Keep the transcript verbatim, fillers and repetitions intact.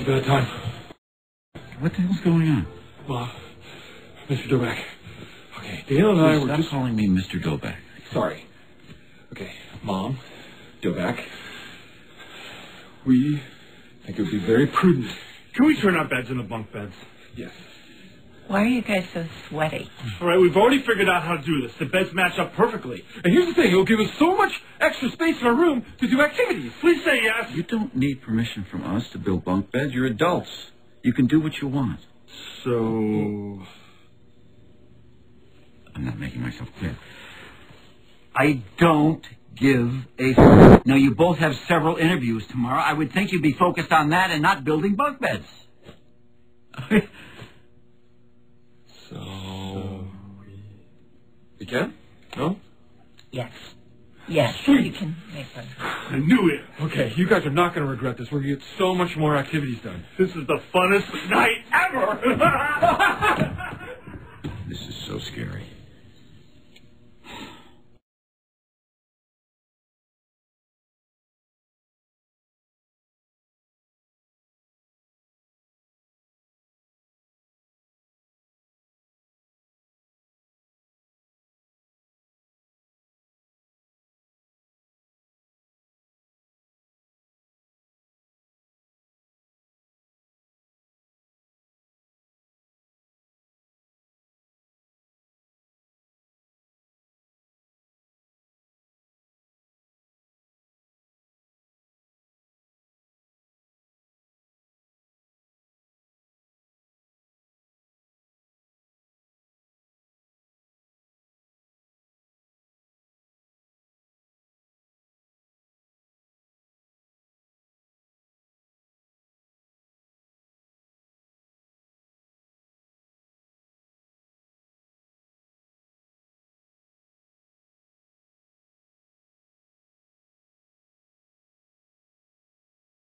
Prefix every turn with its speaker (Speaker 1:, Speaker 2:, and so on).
Speaker 1: bedtime.
Speaker 2: What the hell's going on?
Speaker 1: Mom, Mister Doback. Okay, Dale and I
Speaker 2: Please
Speaker 1: were
Speaker 2: stop
Speaker 1: just...
Speaker 2: calling me Mister Doback.
Speaker 1: Sorry. Okay, Mom, Doback. We think it would be very prudent.
Speaker 3: Can we turn our beds into bunk beds?
Speaker 1: Yes.
Speaker 4: Why are you guys so sweaty?
Speaker 3: All right, we've already figured out how to do this. The beds match up perfectly.
Speaker 1: And here's the thing, it'll give us so much extra space in our room to do activities.
Speaker 3: Please say yes.
Speaker 2: You don't need permission from us to build bunk beds. You're adults. You can do what you want.
Speaker 3: So...
Speaker 2: I'm not making myself clear. I don't give a f- Now, you both have several interviews tomorrow. I would think you'd be focused on that and not building bunk beds.
Speaker 1: So... We can? No?
Speaker 4: Yes. Yes, you can make one.
Speaker 3: I knew it.
Speaker 1: Okay, you guys are not going to regret this. We're going to get so much more activities done.
Speaker 3: This is the funnest night ever.
Speaker 2: This is so scary.